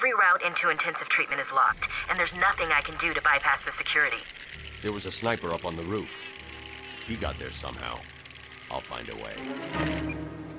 Every route into intensive treatment is locked, and there's nothing I can do to bypass the security. There was a sniper up on the roof. He got there somehow. I'll find a way.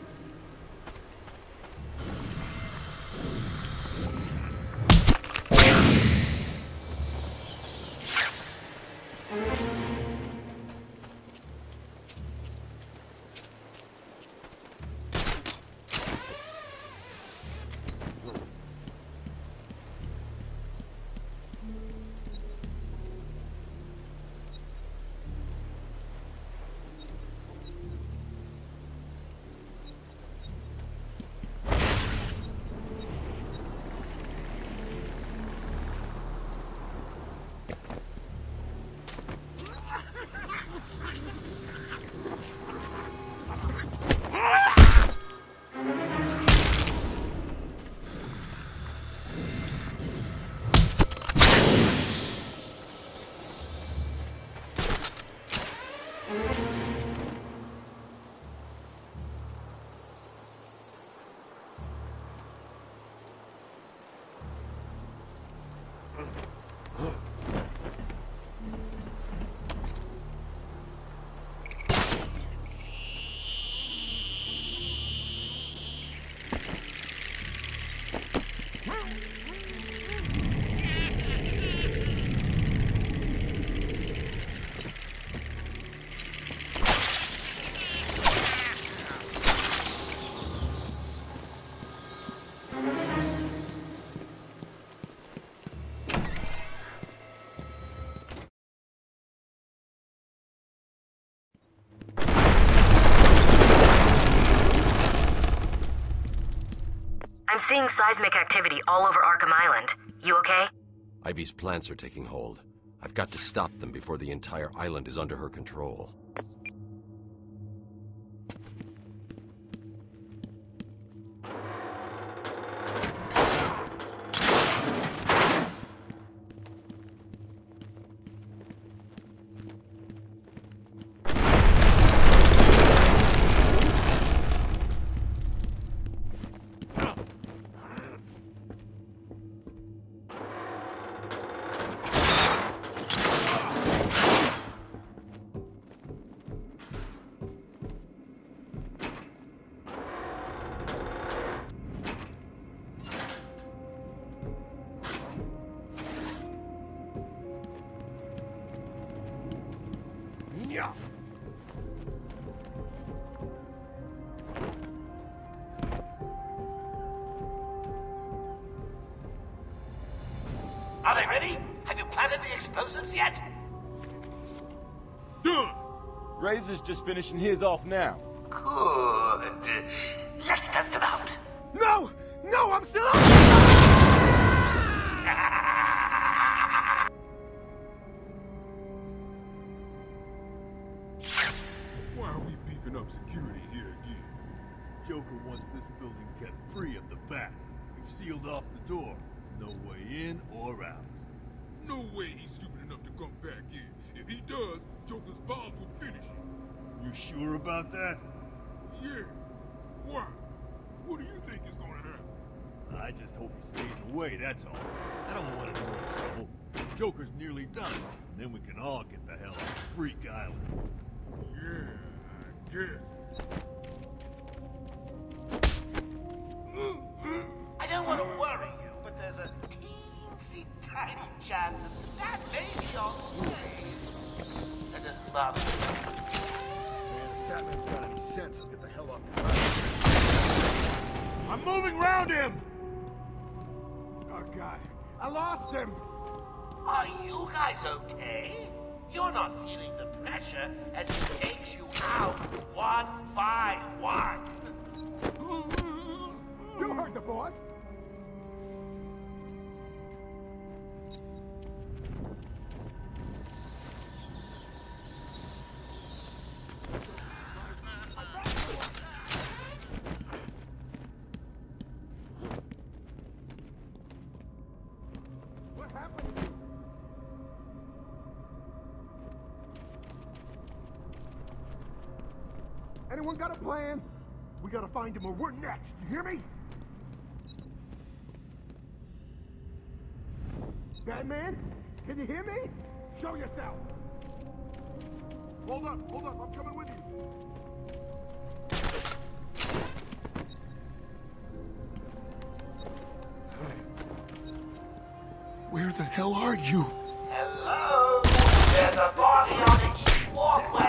I'm seeing seismic activity all over Arkham Island. You okay? Ivy's plants are taking hold. I've got to stop them before the entire island is under her control. Are they ready? Have you planted the explosives yet? Done! Razor's just finishing his off now. Good. Let's test them out. No! No, I'm still up! Why are we beefing up security here again? Joker wants this building kept free of the bat. We've sealed off the door. No way in or out. No way he's stupid enough to come back in. If he does, Joker's bombs will finish him. You sure about that? Yeah. Why? What do you think is gonna happen? I just hope he stays away, that's all. I don't want any more trouble. Joker's nearly done, and then we can all get the hell off Freak Island. Yeah, I guess. I don't want to worry you, but there's a teensy tiny chance that that may be on the way. That doesn't bother me. Man, if Batman's got any sense, he'll get the hell off this island. I'm moving round him! Oh, God. I lost him! Are you guys okay? You're not feeling the pressure as he takes you out one by one. You heard the boss! What happened? Anyone got a plan? We gotta find him or we're next, you hear me? Batman? Can you hear me? Show yourself! Hold up, I'm coming with you. Where the hell are you? Hello? There's a body on the east walkway.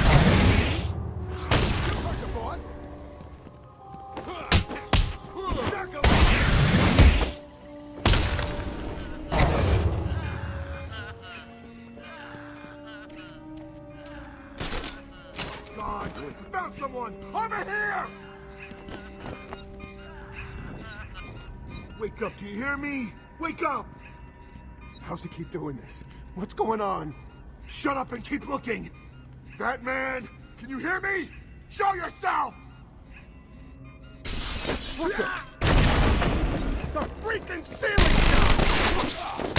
You heard the boss. God, found someone! Over here! Wake up, do you hear me? Wake up! How's he keep doing this? What's going on? Shut up and keep looking! Batman, can you hear me? Show yourself! What the freaking ceiling now!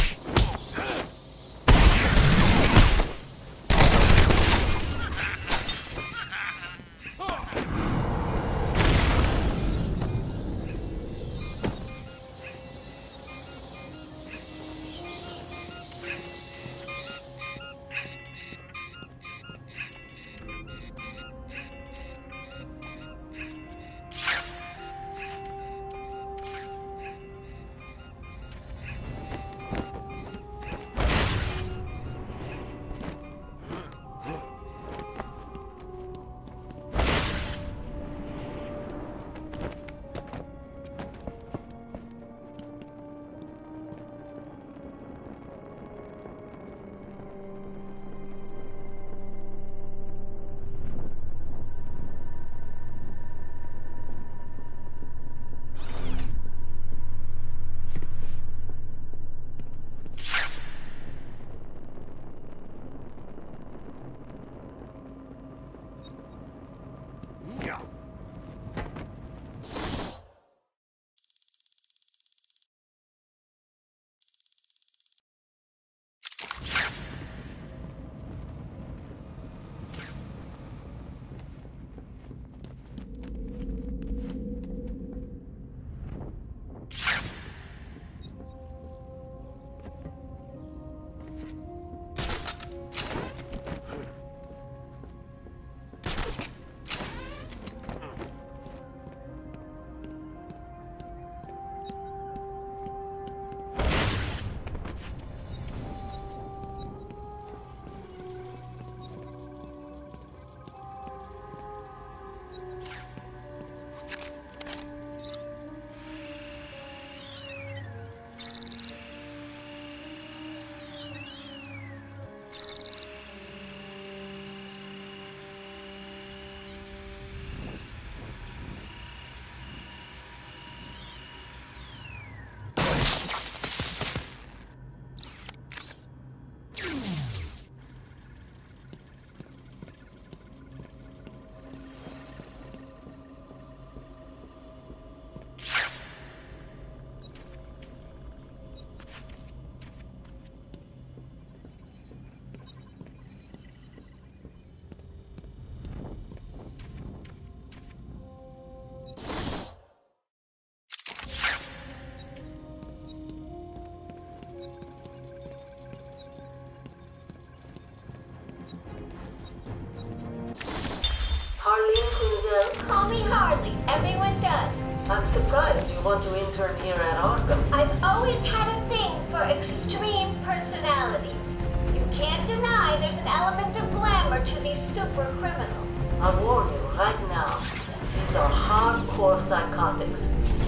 Harleen Quinzel. Call me Harley. Everyone does. I'm surprised you want to intern here at Arkham. I've always had a thing for extreme personalities. You can't deny there's an element of glamour to these super criminals. I'll warn you right now. These are hardcore psychotics.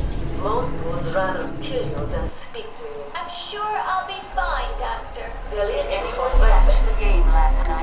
Most would rather kill you than speak to you. I'm sure I'll be fine, Doctor. Zillion anyone graphics the game last night.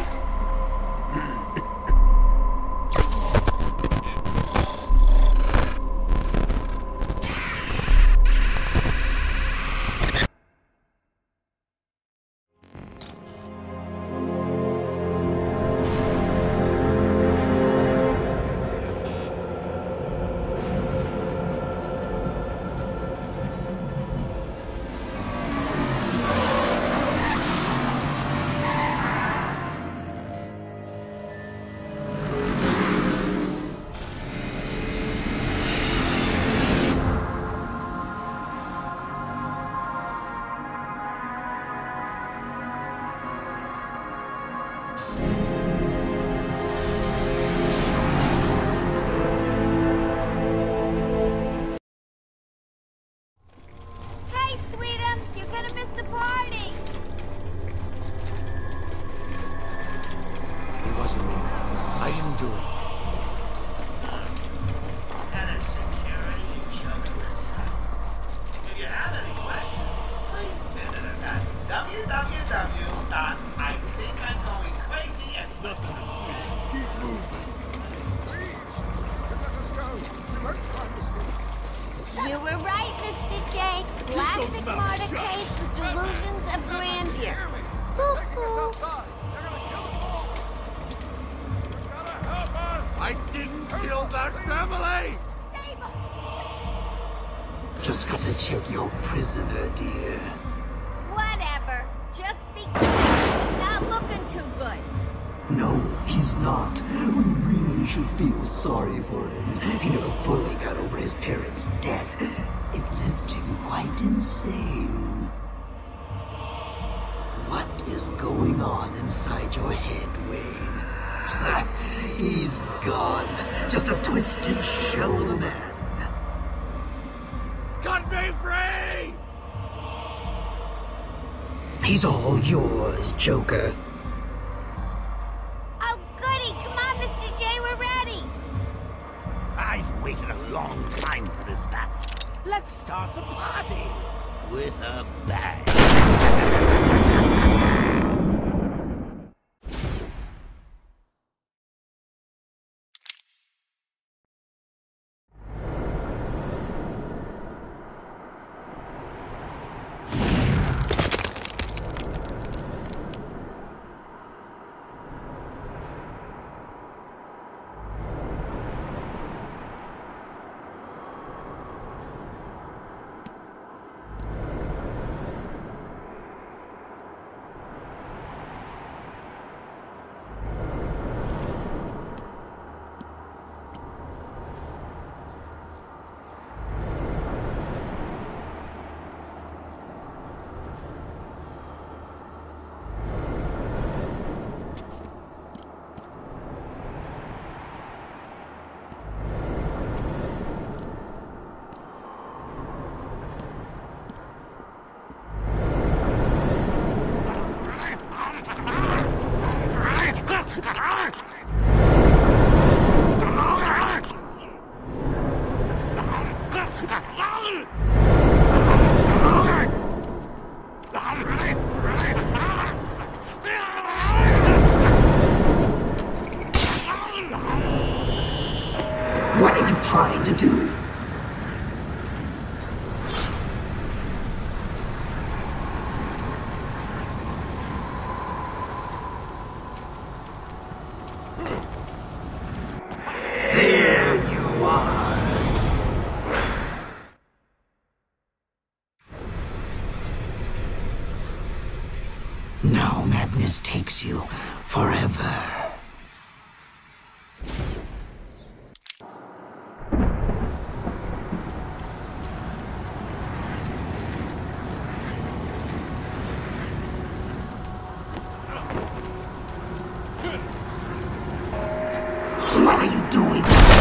Classic martyr case with delusions of grandeur. Boo-hoo. I didn't kill that family! Just got to check your prisoner, dear. Whatever. Just be careful. He's not looking too good. No, he's not. We really should feel sorry for him. He never fully got over his parents' death. It left him quite insane. What is going on inside your head, Wayne? He's gone. Just a twisted shell of a man. Cut me free! He's all yours, Joker. Oh, goody. Come on, Mr. J. We're ready. I've waited a long time for this, Bats. Let's start the party with a bang. What are you trying to do? There you are. Now madness takes you forever. What are you doing?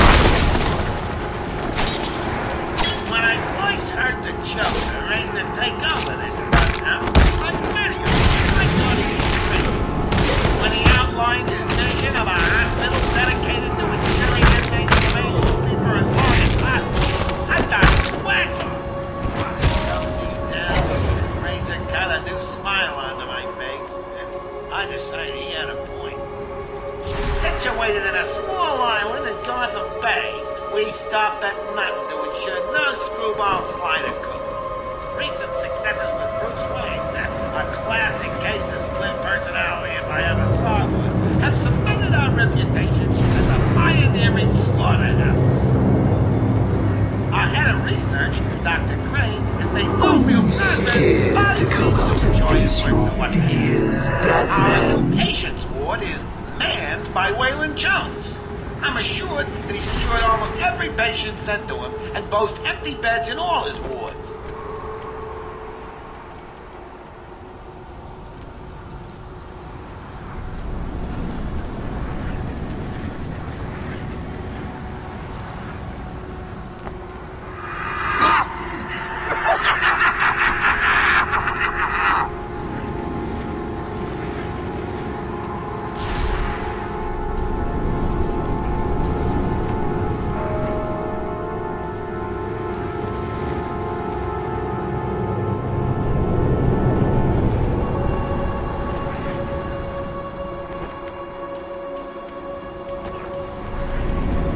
When I voice heard the Joker ready to take over this rundown, I met him. I thought he was great. When he outlined his vision of a hospital dedicated to ensuring inmates remain healthy for as long as possible, I thought it was wacky. Razor got a new smile onto my face, and I decided he had a point. Situated in a small island in Gotham Bay, we stopped at nothing to ensure no screwballs fly the coop. Recent successes with Bruce Wayne, a classic case of split personality if I ever saw one, have cemented our reputation as a pioneering slaughterhouse. Our head of research, Dr. Crane, has made no real progress to come out and face your fears, Batman. Our new patients ward is manned by Waylon Jones. I'm assured that he's cured almost every patient sent to him and boasts empty beds in all his wards.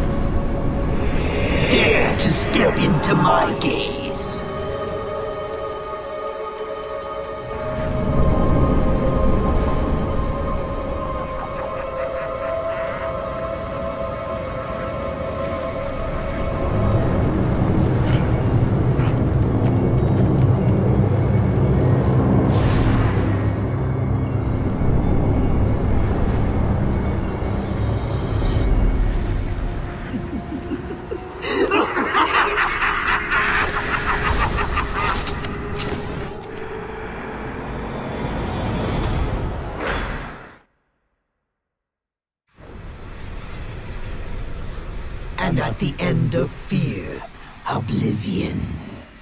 Dare to step into my gaze. of fear, oblivion.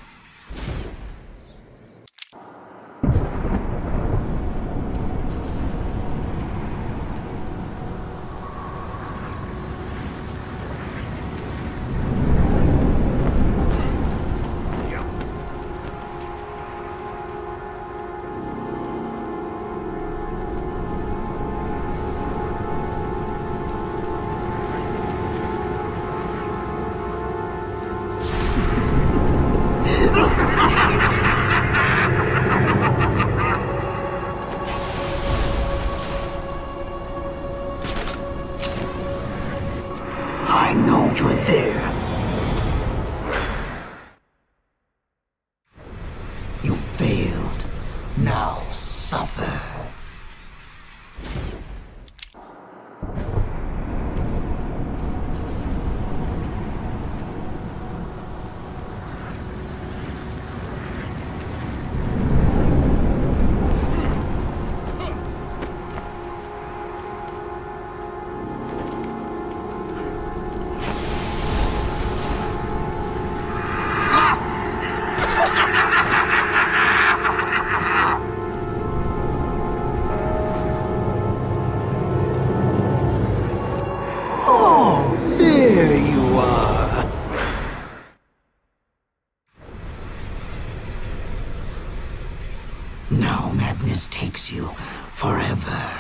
I know you're there. You failed. Now suffer. There you are. Now madness takes you forever.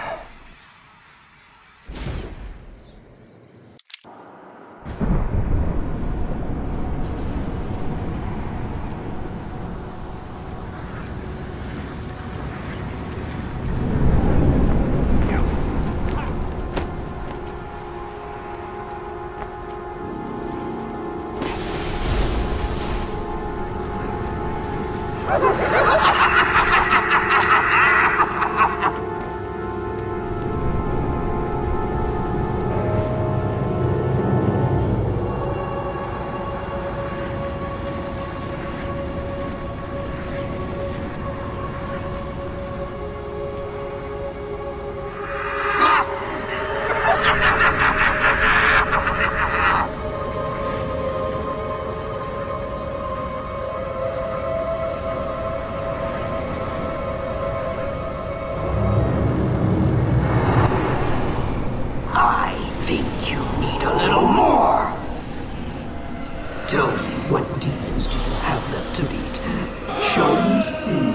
Tell me, what demons do you have left to beat? Shall we see?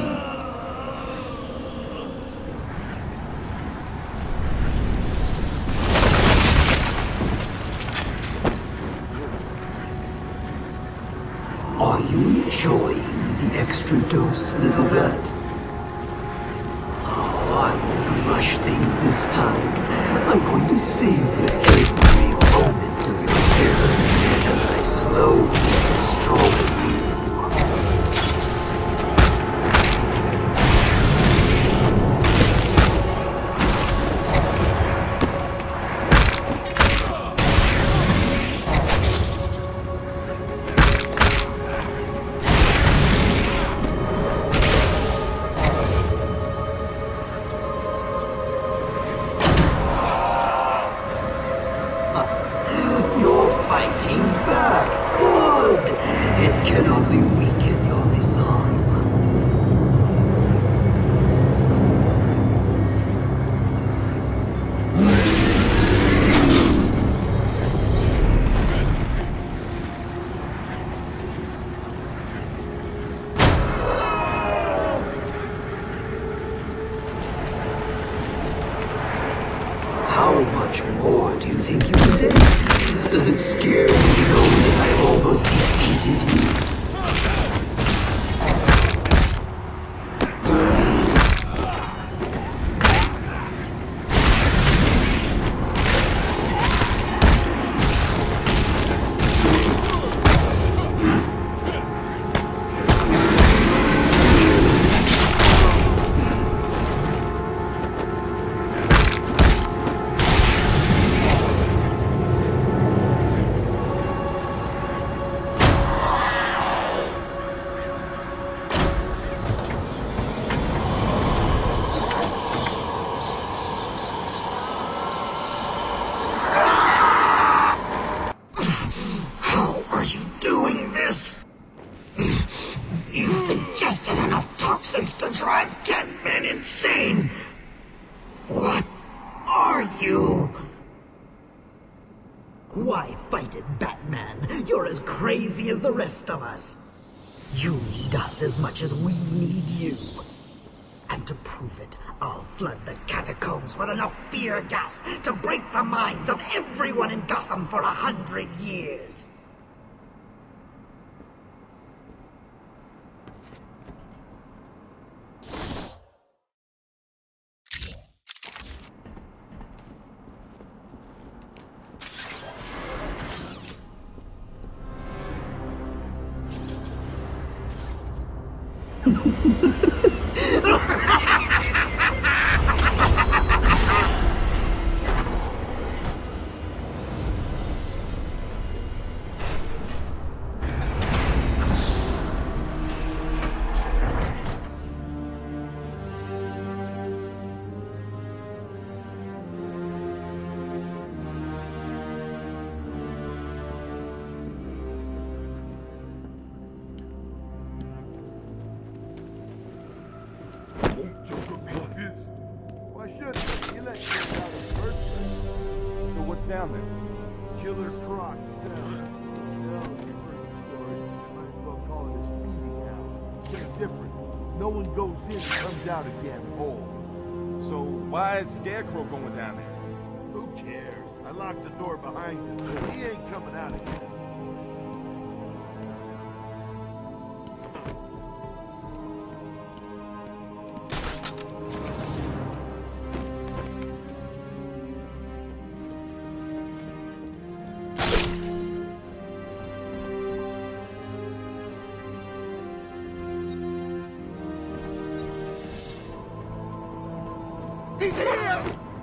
Are you enjoying the extra dose, little bat? Oh, I won't rush things this time. I'm going to savor every moment of your terror as I slowly destroy you. Fighting back. Good. It can only weaken your resolve. How much more do you think you can take? Does it scare you to know that I almost defeated you? ingested enough toxins to drive 10 men insane. What are you? Why fight it, Batman? You're as crazy as the rest of us. You need us as much as we need you. And to prove it, I'll flood the catacombs with enough fear gas to break the minds of everyone in Gotham for 100 years. Why shouldn't he? He let you out in the first place. So what's down there? Killer Croc down. Well, you heard the story. Might as well call it his feeding house. It's different. No one goes in and comes out again whole. So why is Scarecrow going down there? Who cares? I locked the door behind him. He ain't coming out again. He's here!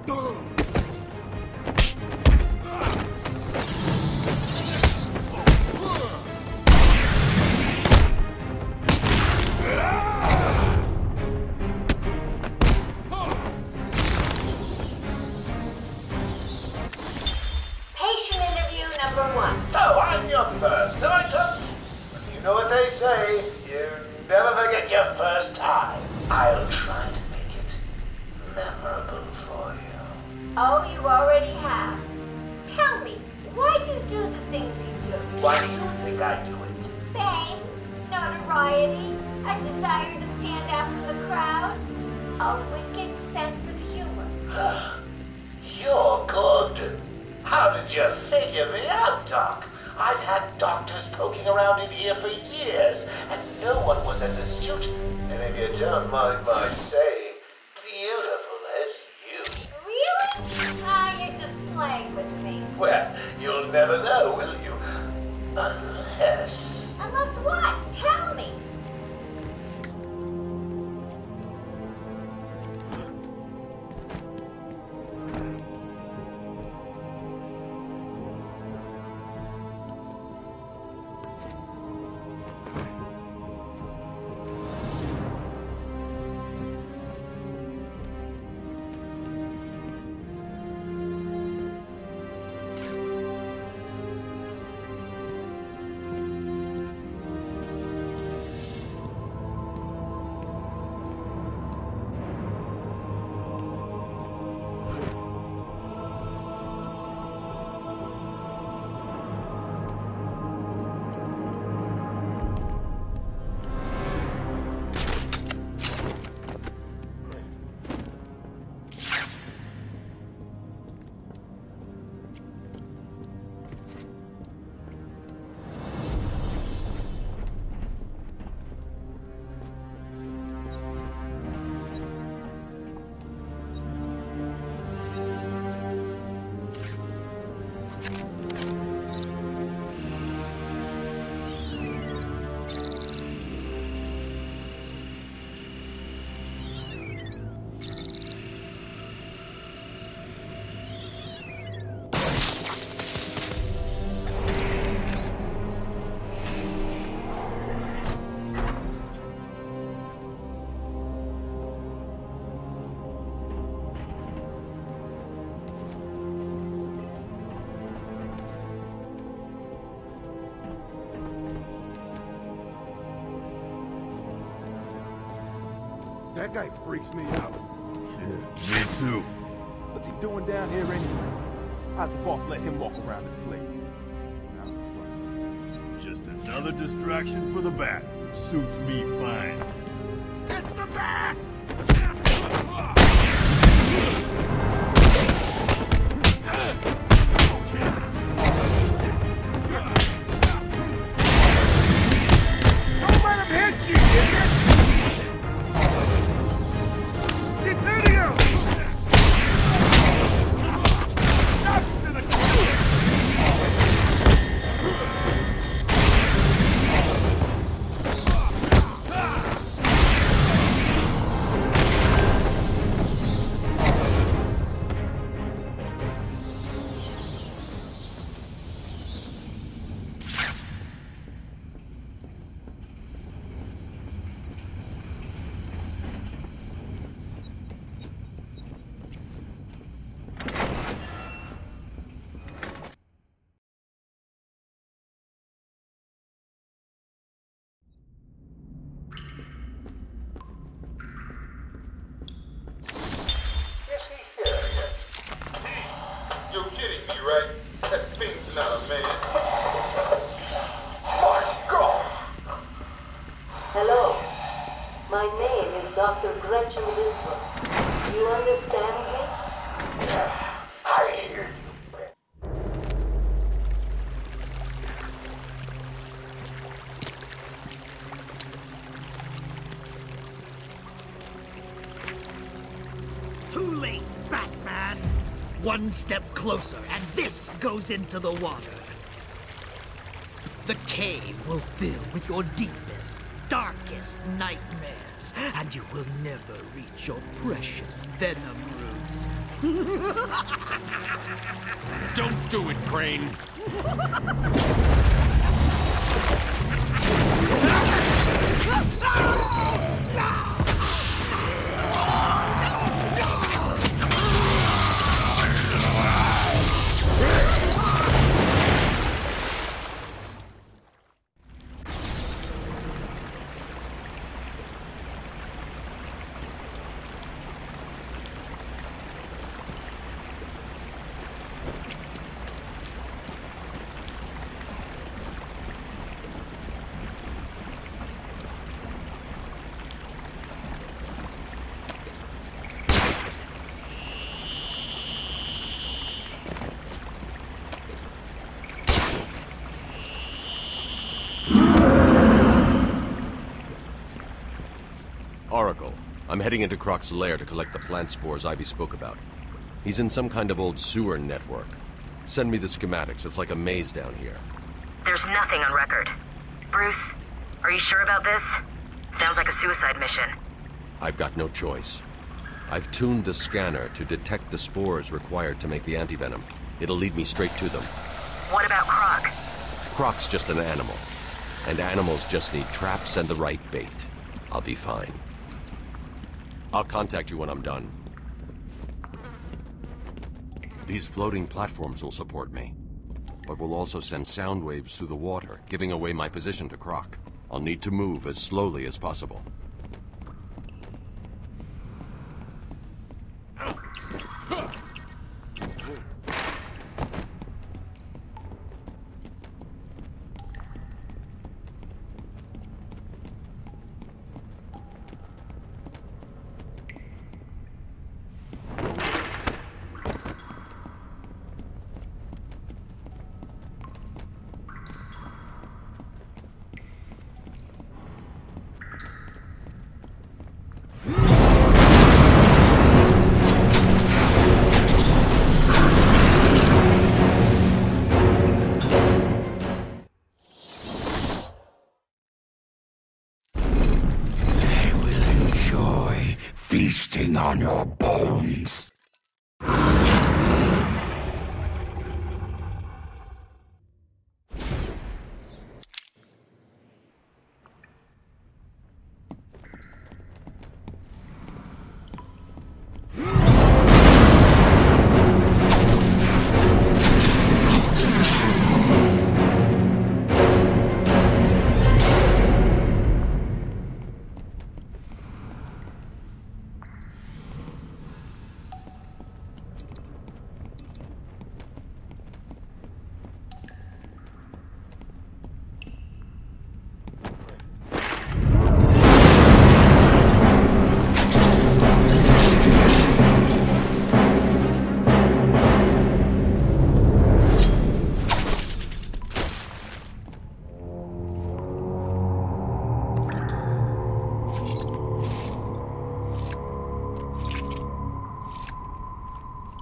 Patient interview number 1. So, I'm your first items. You know what they say, you never forget your first time. I'll try to make it memorable for you. Oh, you already have. Tell me, why do you do the things you do? Why do you think I do it? Fame, notoriety, a desire to stand out from the crowd, a wicked sense of humor. You're good. How did you figure me out, Doc? I've had doctors poking around in here for years, and no one was as astute, and if you don't mind my saying, beautiful as you. Really? Ah, you're just playing with me. Well, you'll never know, will you? Unless... Unless what? Tell me. That guy freaks me out. Yeah, me too. What's he doing down here anyway? How'd the boss let him walk around this place? Just another distraction for the bat. Suits me fine. It's the bat! Don't let him hit you, idiot! Keep hitting him! Up to the You're kidding me, right? That thing's not a man. My God! Hello. My name is Dr. Gretchen Whistler. Do you understand me? I hear you. Too late, Batman! One step closer, and this goes into the water. The cave will fill with your deepest, darkest nightmares, and you will never reach your precious venom roots. Don't do it, Crane! Oracle, I'm heading into Croc's lair to collect the plant spores Ivy spoke about. He's in some kind of old sewer network. Send me the schematics. It's like a maze down here. There's nothing on record. Bruce, are you sure about this? Sounds like a suicide mission. I've got no choice. I've tuned the scanner to detect the spores required to make the antivenom. It'll lead me straight to them. What about Croc? Croc's just an animal. And animals just need traps and the right bait. I'll be fine. I'll contact you when I'm done. These floating platforms will support me, but will also send sound waves through the water, giving away my position to Croc. I'll need to move as slowly as possible. Feasting on your bones.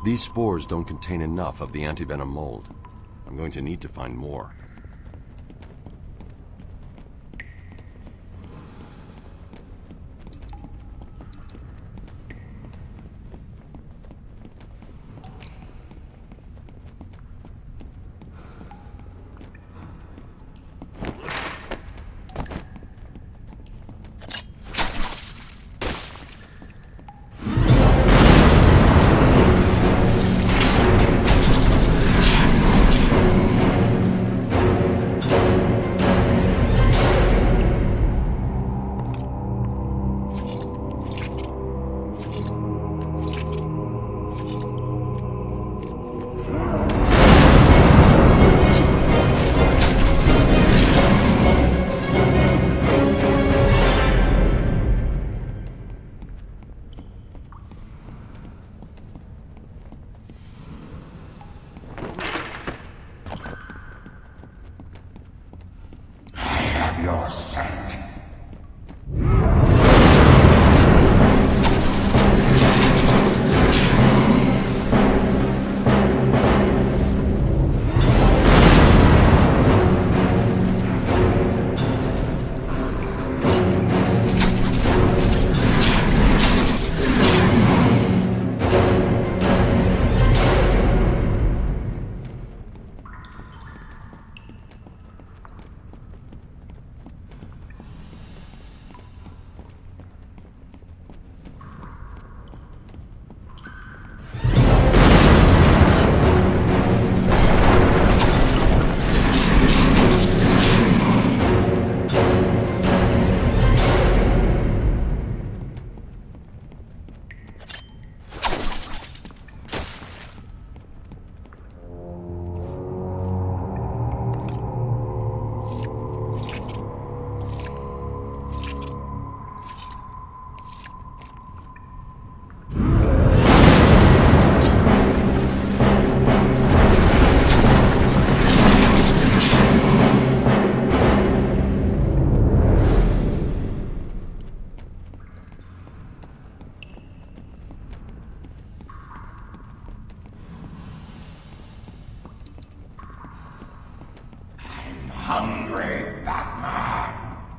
These spores don't contain enough of the antivenom mold. I'm going to need to find more. Your scent. Hungry Batman.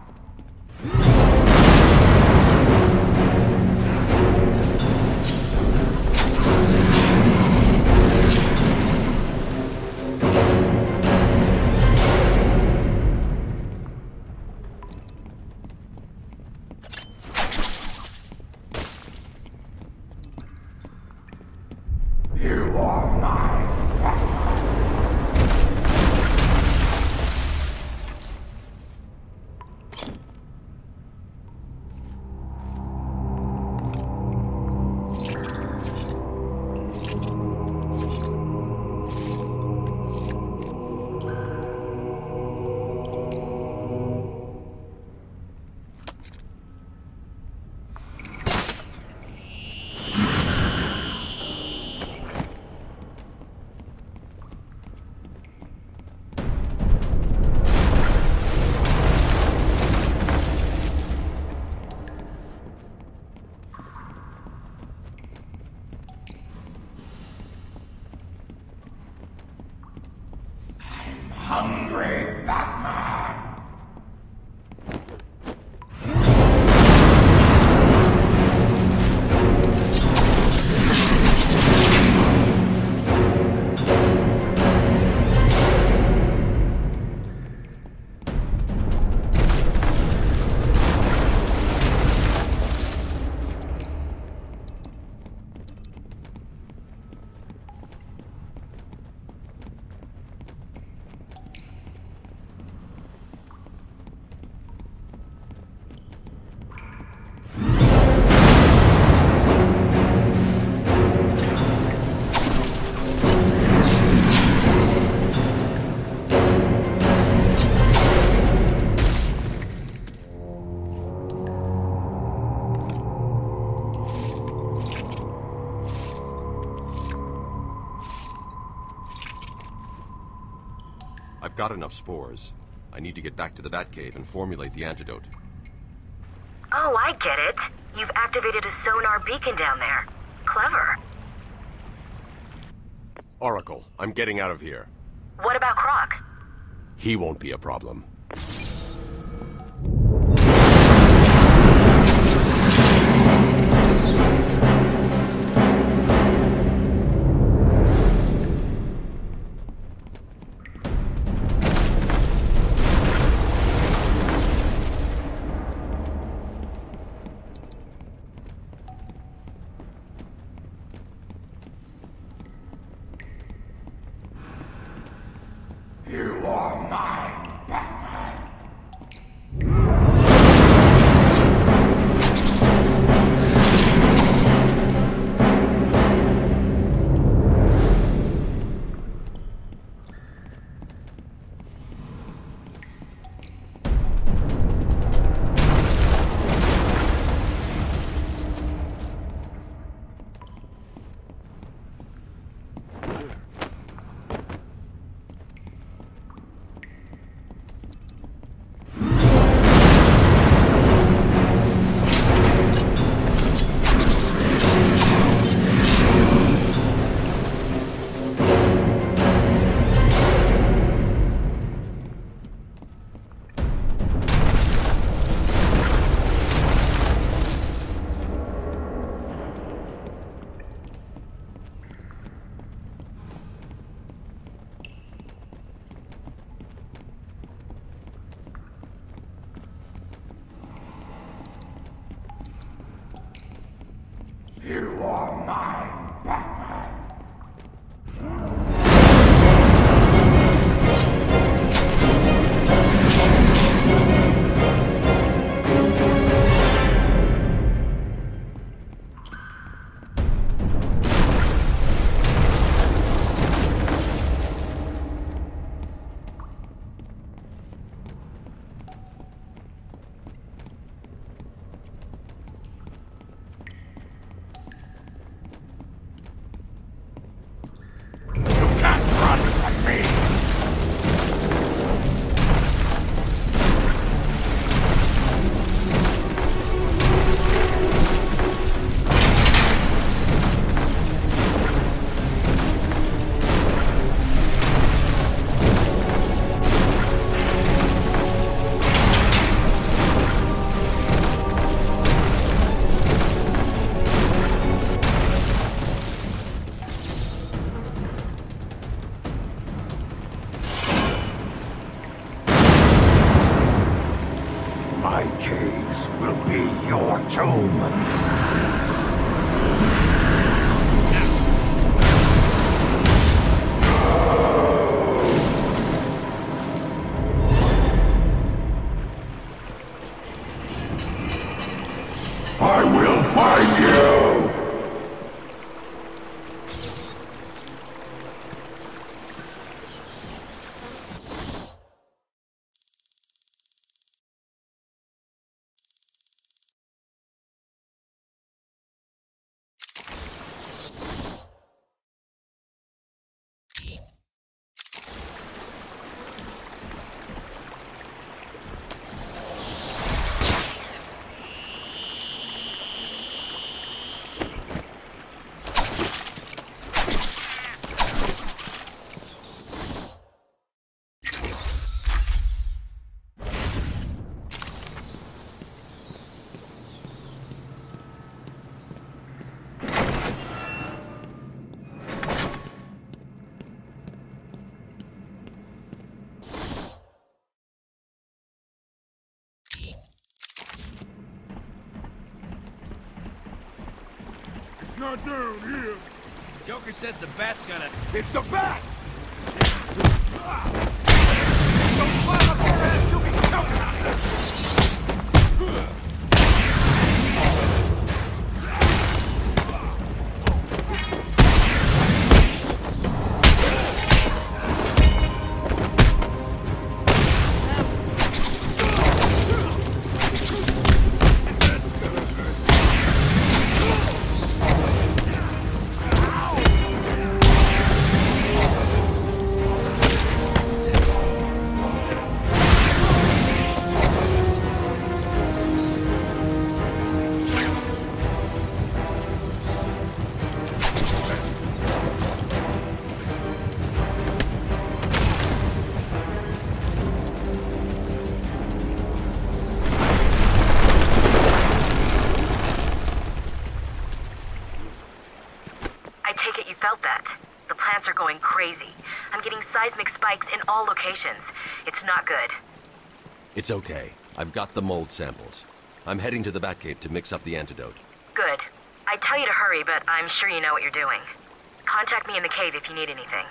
You are mine, Batman. Hungry Batman. I've got enough spores. I need to get back to the Batcave and formulate the antidote. Oh, I get it. You've activated a sonar beacon down there. Clever. Oracle, I'm getting out of here. What about Croc? He won't be a problem. You are mine, Batman. You are mine, Batman. My caves will be your tomb. I will find you! Not down here. Joker says the bat's gonna... It's the bat! Don't climb up your ass, you'll be choking on it! crazy. I'm getting seismic spikes in all locations. It's not good. It's okay. I've got the mold samples. I'm heading to the Batcave to mix up the antidote. Good. I'd tell you to hurry, but I'm sure you know what you're doing. Contact me in the cave if you need anything.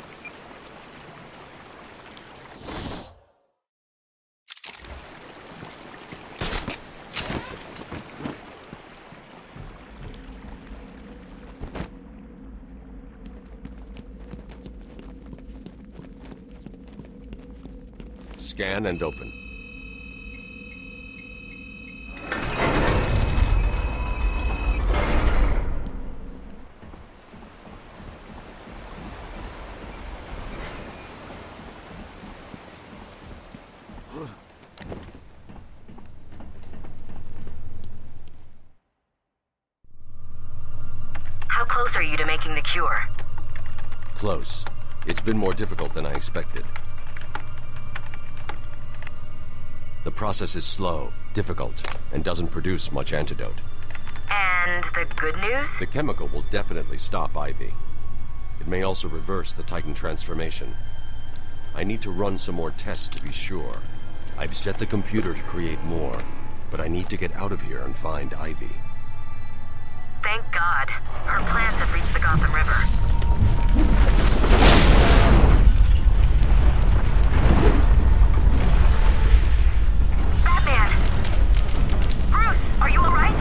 Scan and open. How close are you to making the cure? Close. It's been more difficult than I expected. The process is slow, difficult, and doesn't produce much antidote. And the good news? The chemical will definitely stop Ivy. It may also reverse the Titan transformation. I need to run some more tests to be sure. I've set the computer to create more, but I need to get out of here and find Ivy. Thank God. Her plans have reached the Gotham River. Batman! Bruce, are you alright?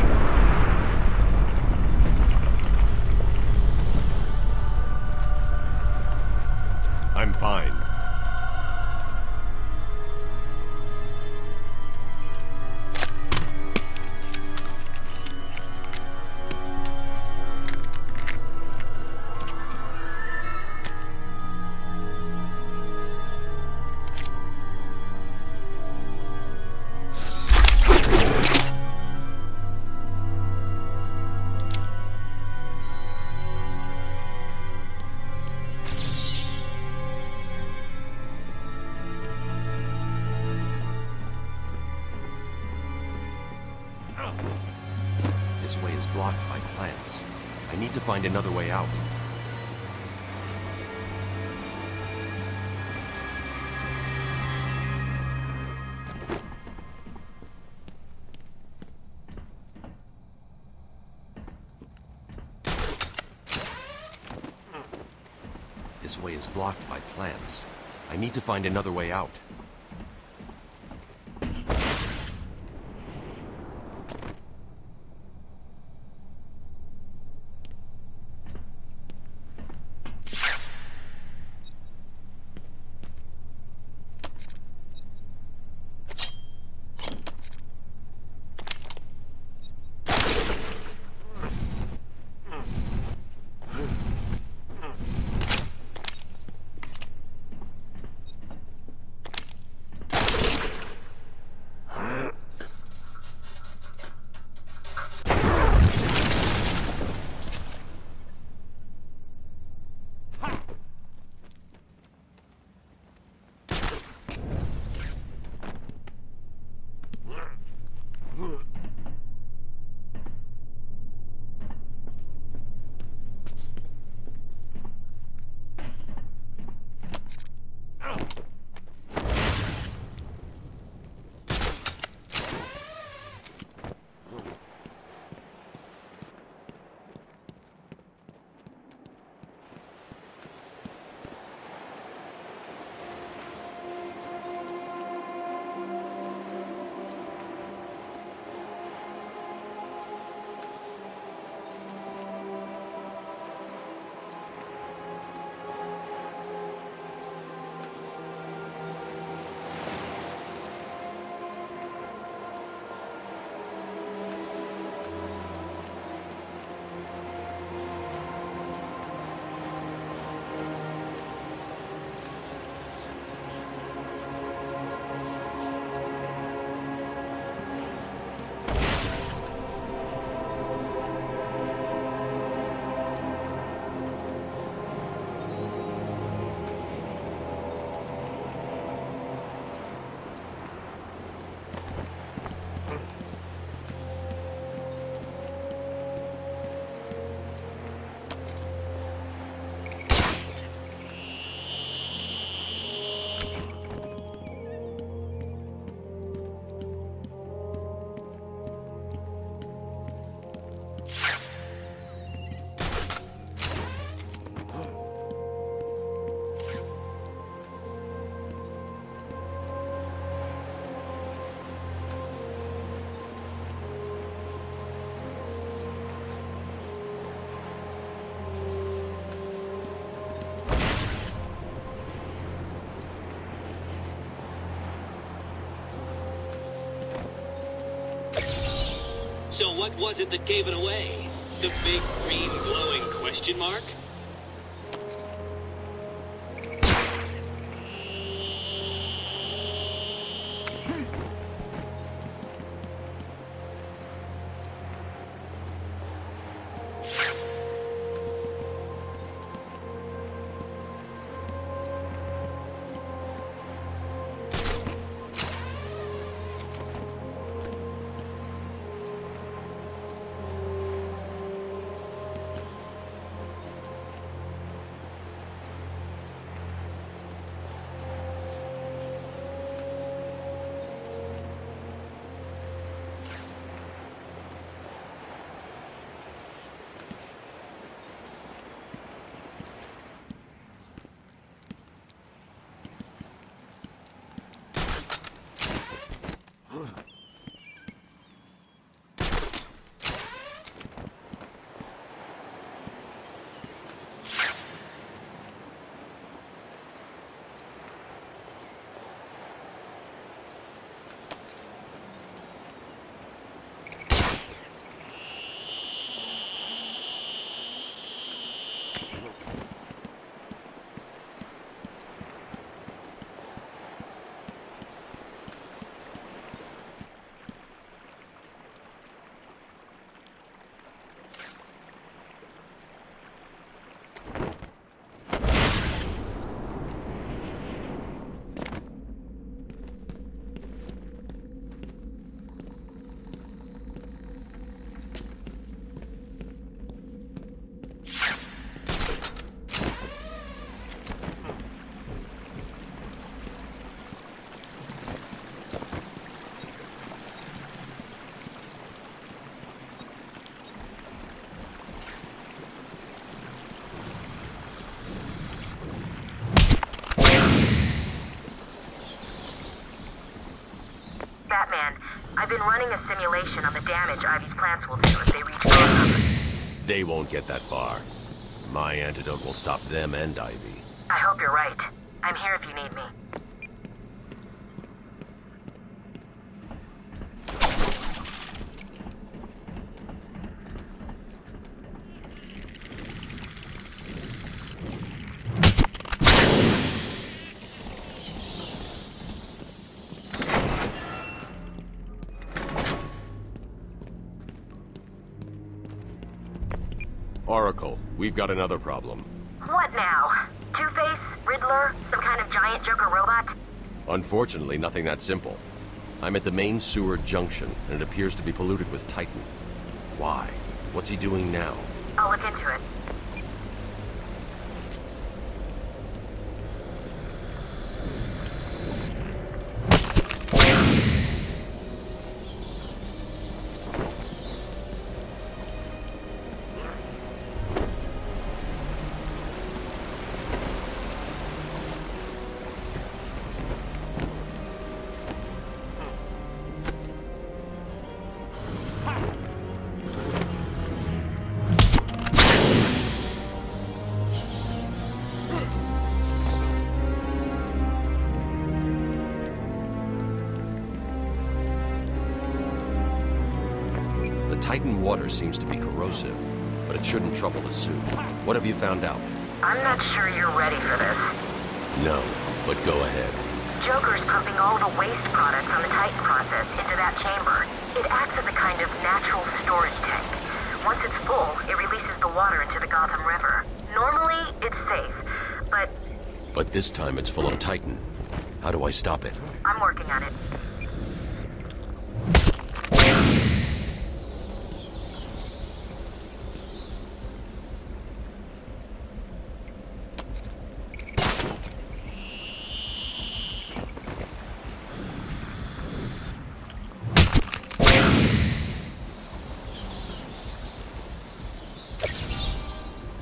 I'm fine. This way is blocked by plants. I need to find another way out. This way is blocked by plants. I need to find another way out. So what was it that gave it away? The big green glowing question mark? Batman, I've been running a simulation on the damage Ivy's plants will do if they reach Gotham. They won't get that far. My antidote will stop them and Ivy. I hope you're right. I'm here if you need me. Oracle, we've got another problem. What now? Two-Face? Riddler? Some kind of giant Joker robot? Unfortunately, nothing that simple. I'm at the main sewer junction, and it appears to be polluted with Titan. Why? What's he doing now? I'll look into it. Titan water seems to be corrosive, but it shouldn't trouble the suit. What have you found out? I'm not sure you're ready for this. No, but go ahead. Joker's pumping all the waste product from the Titan process into that chamber. It acts as a kind of natural storage tank. Once it's full, it releases the water into the Gotham River. Normally, it's safe, but... But this time it's full of Titan. How do I stop it? I'm working on it.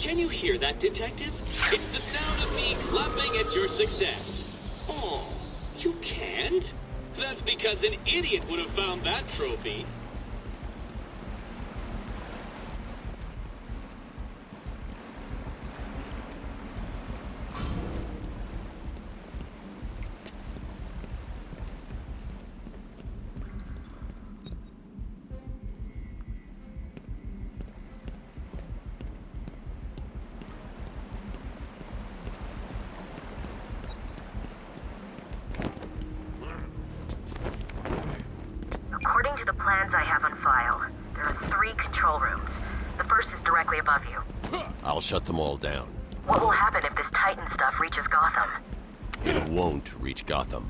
Can you hear that, Detective? It's the sound of me clapping at your success. Oh, you can't? That's because an idiot would have found that trophy. According to the plans I have on file, there are 3 control rooms. The first is directly above you. I'll shut them all down. What will happen if this Titan stuff reaches Gotham? It won't reach Gotham.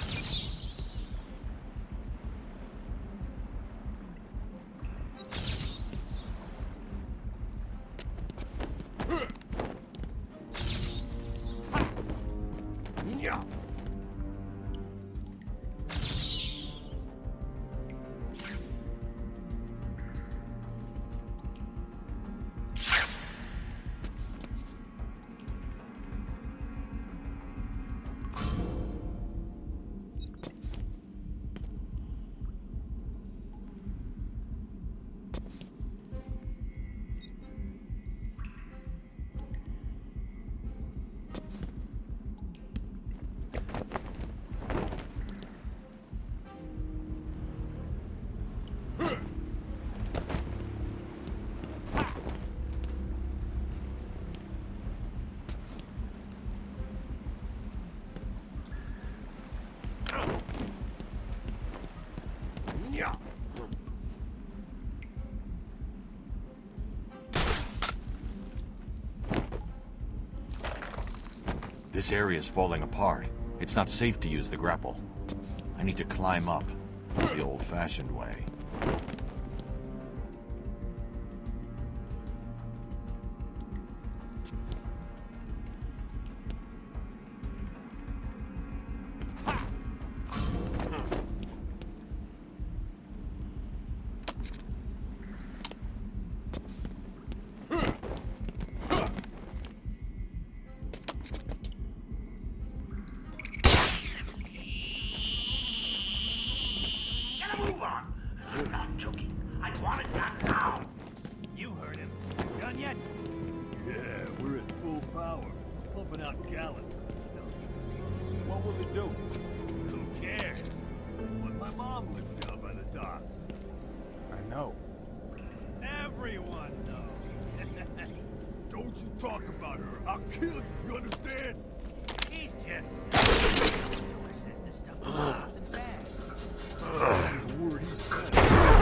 This area is falling apart. It's not safe to use the grapple. I need to climb up, the old-fashioned way. Move on! I'm not joking. I want it done now! You heard him. Done yet? Yeah, we're at full power. Pumping out gallons. What will it do? Who cares? But my mom lives down by the docks. I know. Everyone knows. Don't you talk about her. I'll kill you. You understand? He's just... says this stuff is bad. The word he said.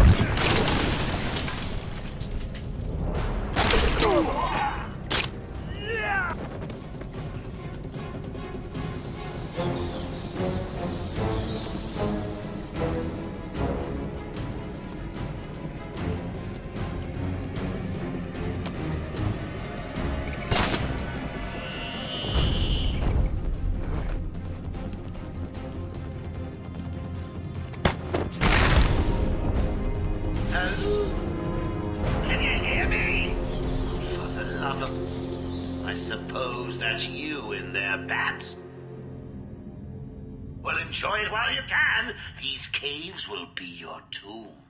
Can you hear me? For the love of... I suppose that's you in there, Bat. Well, enjoy it while you can. These caves will be your tomb.